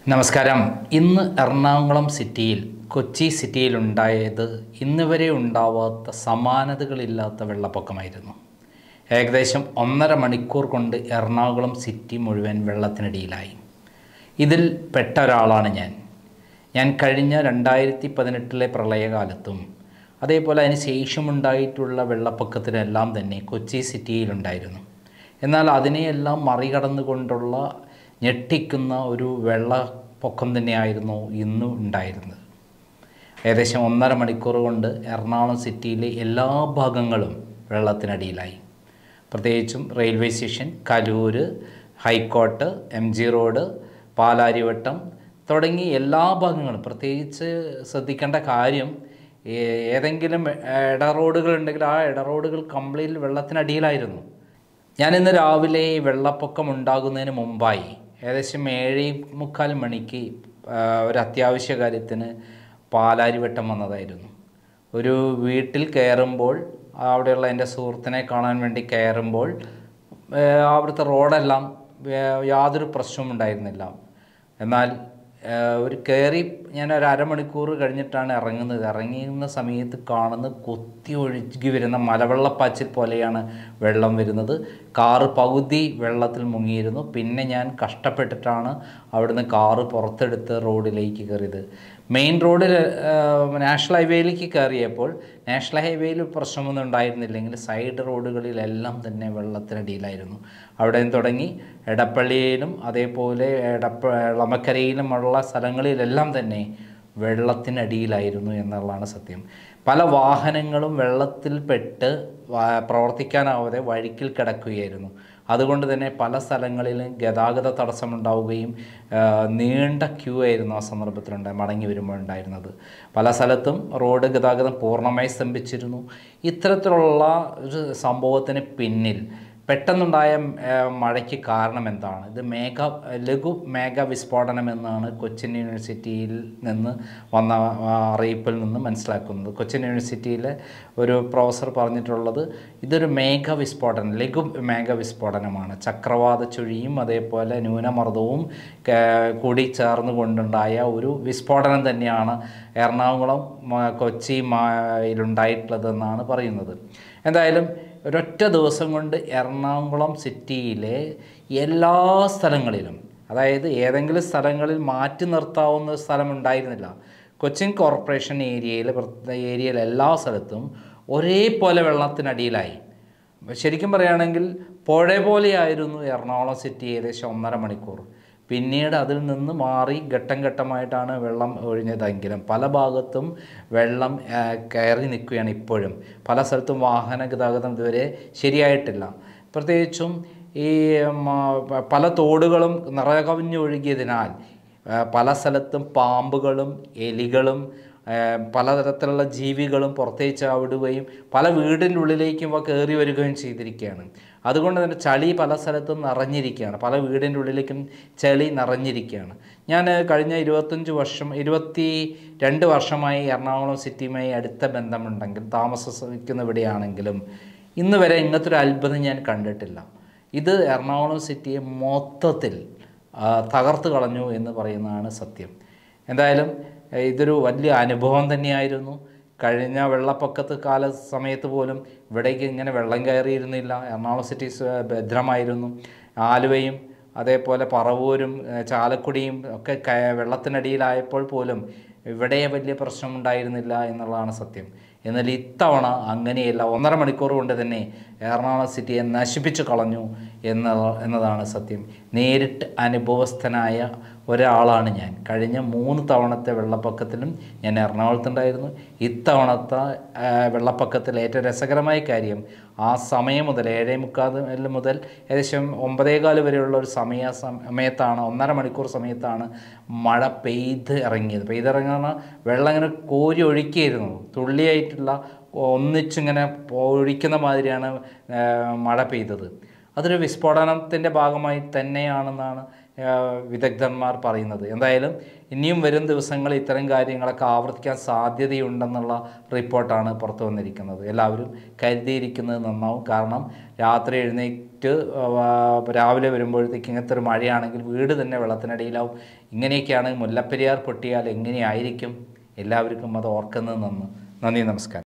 നമസ്കാരം. ഇന്ന് എറണാകുളം സിറ്റിയിൽ കൊച്ചി സിറ്റിയിലുണ്ടായത് ഇന്നുവരെ ഉണ്ടാവാത്ത സമാനതകളില്ലാത്ത വെള്ളപ്പൊക്കമായിരുന്നു. ഏകദേശം 1.5 മണിക്കൂർ കൊണ്ട് എറണാകുളം സിറ്റി മുഴുവൻ വെള്ളത്തിനടിയിലായി. ഇതിൽ പെട്ട ഒരാളാണ് ഞാൻ കഴിഞ്ഞ 2018 പ്രളയകാലത്തും അതേപോലെ അതിന് ശേഷമുണ്ടായിട്ടുള്ള വെള്ളപ്പൊക്കത്തിനെല്ലാം തന്നെ കൊച്ചി സിറ്റിയിലുണ്ടായിരുന്നു. എന്നാൽ അതിനെയെല്ലാം മറികടന്നുകൊണ്ടുള്ള ഞെട്ടിക്കുന്ന ഒരു വെള്ളപ്പൊക്കം തന്നെയായിരുന്നു ഇന്നും ഉണ്ടായിരുന്നത്. ഏകദേശം 1.5 മണിക്കൂർ കൊണ്ട് എറണാകുളം സിറ്റിയിലെ എല്ലാ ഭാഗങ്ങളും വെള്ളത്തിനടിയിലായി. പ്രത്യേകിച്ചും റെയിൽവേ സ്റ്റേഷൻ, കലൂര്, ഹൈക്കോർട്ട്, MG റോഡ്, പാലാരിവട്ടം തുടങ്ങി എല്ലാ ഭാഗങ്ങളും. പ്രത്യേകിച്ച് ശ്രദ്ധിക്കേണ്ട കാര്യം, ഏതെങ്കിലും ഇടറോഡുകളുണ്ടെങ്കിൽ ആ ഇടറോഡുകൾ കംപ്ലീറ്റ് വെള്ളത്തിനടിയിലായിരുന്നു. ഞാനിന്ന് രാവിലെ വെള്ളപ്പൊക്കം ഉണ്ടാകുന്നതിന് മുമ്പായി ഏകദേശം 7:45 മണിക്ക് ഒരു അത്യാവശ്യ കാര്യത്തിന് പാലാരിവട്ടം വന്നതായിരുന്നു. ഒരു വീട്ടിൽ കയറുമ്പോൾ, അവിടെയുള്ള എൻ്റെ സുഹൃത്തിനെ കാണാൻ വേണ്ടി കയറുമ്പോൾ അവിടുത്തെ റോഡെല്ലാം യാതൊരു പ്രശ്നവും ഉണ്ടായിരുന്നില്ല. എന്നാൽ ഞാനൊരു അരമണിക്കൂർ കഴിഞ്ഞിട്ടാണ് ഇറങ്ങുന്ന സമയത്ത് കാണുന്നത് കുത്തി ഒഴുകി വരുന്ന മലവെള്ളപ്പാച്ചിൽ പോലെയാണ് വെള്ളം വരുന്നത്. കാറ് പകുതി വെള്ളത്തിൽ മുങ്ങിയിരുന്നു. പിന്നെ ഞാൻ കഷ്ടപ്പെട്ടിട്ടാണ് അവിടുന്ന് കാറ് പുറത്തെടുത്ത് റോഡിലേക്ക് കയറിയത്. മെയിൻ റോഡിൽ നാഷണൽ ഹൈവേയിലേക്ക് കയറിയപ്പോൾ നാഷണൽ ഹൈവേയിൽ പ്രശ്നമൊന്നും ഉണ്ടായിരുന്നില്ലെങ്കിൽ സൈഡ് റോഡുകളിലെല്ലാം തന്നെ വെള്ളത്തിനടിയിലായിരുന്നു. അവിടെ നിന്ന് തുടങ്ങി എടപ്പള്ളിയിലും അതേപോലെ എളമക്കരയിലുമുള്ള സ്ഥലങ്ങളിലെല്ലാം തന്നെ വെള്ളത്തിനടിയിലായിരുന്നു എന്നുള്ളതാണ് സത്യം. പല വാഹനങ്ങളും വെള്ളത്തിൽപ്പെട്ട് പ്രവർത്തിക്കാനാവാതെ വഴിക്കിൽ കിടക്കുകയായിരുന്നു. അതുകൊണ്ട് തന്നെ പല സ്ഥലങ്ങളിലും ഗതാഗത തടസ്സമുണ്ടാവുകയും നീണ്ട ക്യൂ ആയിരുന്നു ആ സന്ദർഭത്തിലുണ്ടായി മടങ്ങി വരുമ്പോൾ ഉണ്ടായിരുന്നത്. പല സ്ഥലത്തും റോഡ് ഗതാഗതം പൂർണ്ണമായി സ്തംഭിച്ചിരുന്നു. ഇത്തരത്തിലുള്ള ഒരു സംഭവത്തിന് പിന്നിൽ പെട്ടെന്നുണ്ടായ മഴയ്ക്ക് കാരണം എന്താണ്? ഇത് ലഘു മേഘ വിസ്ഫോടനം എന്നാണ് കൊച്ചിൻ യൂണിവേഴ്സിറ്റിയിൽ നിന്ന് വന്ന അറിയിപ്പിൽ നിന്ന് മനസ്സിലാക്കുന്നത്. കൊച്ചിൻ യൂണിവേഴ്സിറ്റിയിലെ ഒരു പ്രൊഫസർ പറഞ്ഞിട്ടുള്ളത് ഇതൊരു ലഘു മേഘ വിസ്ഫോടനമാണ്. ചക്രവാത ചുഴിയും അതേപോലെ ന്യൂനമർദ്ദവും കൂടി ചേർന്ന് കൊണ്ടുണ്ടായ ഒരു വിസ്ഫോടനം തന്നെയാണ് എറണാകുളം കൊച്ചിയിലുണ്ടായിട്ടുള്ളതെന്നാണ് പറയുന്നത്. എന്തായാലും ഒരൊറ്റ ദിവസം കൊണ്ട് എറണാകുളം സിറ്റിയിലെ എല്ലാ സ്ഥലങ്ങളിലും, അതായത് ഏതെങ്കിലും സ്ഥലങ്ങളിൽ മാറ്റി നിർത്താവുന്ന സ്ഥലമുണ്ടായിരുന്നില്ല. കൊച്ചിൻ കോർപ്പറേഷൻ ഏരിയയിൽ എല്ലാ സ്ഥലത്തും ഒരേപോലെ വെള്ളത്തിനടിയിലായി. ശരിക്കും പറയുകയാണെങ്കിൽ പുഴ പോലെയായിരുന്നു എറണാകുളം സിറ്റി ഏകദേശം 1.5 മണിക്കൂർ. പിന്നീട് അതിൽ നിന്ന് മാറി ഘട്ടം ഘട്ടമായിട്ടാണ് വെള്ളം ഒഴിഞ്ഞതെങ്കിലും പല ഭാഗത്തും വെള്ളം കയറി നിൽക്കുകയാണ് ഇപ്പോഴും. പല സ്ഥലത്തും വാഹന ഗതാഗതം ഇതുവരെ ശരിയായിട്ടില്ല. പ്രത്യേകിച്ചും ഈ പല തോടുകളും നിറകവിഞ്ഞൊഴുകിയതിനാൽ പല സ്ഥലത്തും പാമ്പുകളും എലികളും പലതരത്തിലുള്ള ജീവികളും പുറത്തേക്ക് ചാവിടുകയും പല വീടിൻ്റെ ഉള്ളിലേക്കും കയറി വരികയും ചെയ്തിരിക്കുകയാണ്. അതുകൊണ്ട് തന്നെ ചളി പല സ്ഥലത്തും നിറഞ്ഞിരിക്കുകയാണ്. പല വീടിൻ്റെ ഉള്ളിലേക്കും ചളി നിറഞ്ഞിരിക്കുകയാണ്. ഞാൻ കഴിഞ്ഞ 22 വർഷമായി എറണാകുളം സിറ്റിയുമായി അടുത്ത ബന്ധമുണ്ടെങ്കിൽ താമസിക്കുന്ന ഇവിടെയാണെങ്കിലും ഇന്ന് വരെ ഇങ്ങനത്തെ ഒരു അത്ഭുതം ഞാൻ കണ്ടിട്ടില്ല. ഇത് എറണാകുളം സിറ്റിയെ മൊത്തത്തിൽ തകർത്ത് കളഞ്ഞു എന്ന് പറയുന്നതാണ് സത്യം. എന്തായാലും ഇതൊരു വലിയ അനുഭവം തന്നെയായിരുന്നു. കഴിഞ്ഞ വെള്ളപ്പൊക്കത്ത് സമയത്ത് പോലും ഇവിടേക്ക് ഇങ്ങനെ വെള്ളം കയറിയിരുന്നില്ല. എറണാകുളം സിറ്റി ഭദ്രമായിരുന്നു. ആലുവയും അതേപോലെ പറവൂരും ചാലക്കുടിയും ഒക്കെ വെള്ളത്തിനടിയിലായപ്പോൾ പോലും ഇവിടെ വലിയ പ്രശ്നമുണ്ടായിരുന്നില്ല എന്നുള്ളതാണ് സത്യം. എന്നാൽ ഇത്തവണ അങ്ങനെയല്ല. 1.5 മണിക്കൂർ കൊണ്ട് തന്നെ എറണാകുളം സിറ്റിയെ നശിപ്പിച്ചു കളഞ്ഞു എന്നതാണ് സത്യം. നേരിട്ട് അനുഭവസ്ഥനായ ഒരാളാണ് ഞാൻ. കഴിഞ്ഞ 3 തവണത്തെ വെള്ളപ്പൊക്കത്തിലും ഞാൻ എറണാകുളത്തുണ്ടായിരുന്നു. ഇത്തവണത്തെ വെള്ളപ്പൊക്കത്തിൽ ഏറ്റവും രസകരമായ കാര്യം, ആ സമയം മുതൽ 7:45 മുതൽ ഏകദേശം 9:15 വരെയുള്ള ഒരു സമയത്താണ് 1.5 മണിക്കൂർ സമയത്താണ് മഴ പെയ്തിറങ്ങുന്ന വെള്ളം ഇങ്ങനെ കോരി ഒഴുക്കിയിരുന്നു. തുള്ളിയായിട്ടുള്ള ഒന്നിച്ചിങ്ങനെ ഒഴിക്കുന്ന മാതിരിയാണ് മഴ പെയ്തത്. അതൊരു വിസ്ഫോടനത്തിൻ്റെ ഭാഗമായി തന്നെയാണെന്നാണ് വിദഗ്ധന്മാർ പറയുന്നത്. എന്തായാലും ഇനിയും വരും ദിവസങ്ങളിൽ ഇത്തരം കാര്യങ്ങളൊക്കെ ആവർത്തിക്കാൻ സാധ്യതയുണ്ടെന്നുള്ള റിപ്പോർട്ടാണ് പുറത്തു വന്നിരിക്കുന്നത്. എല്ലാവരും കരുതിയിരിക്കുന്നത് നന്നാവും. കാരണം രാത്രി എഴുന്നേറ്റ് രാവിലെ വരുമ്പോഴത്തേക്ക് ഇങ്ങനത്തെ ഒരു മഴയാണെങ്കിൽ വീട് തന്നെ വെള്ളത്തിനടിയിലാവും. ഇങ്ങനെയൊക്കെയാണ് മുല്ലപ്പെരിയാർ പൊട്ടിയാൽ എങ്ങനെയായിരിക്കും? എല്ലാവർക്കും അത് ഓർക്കുന്നത് നന്ദി. നമസ്കാരം.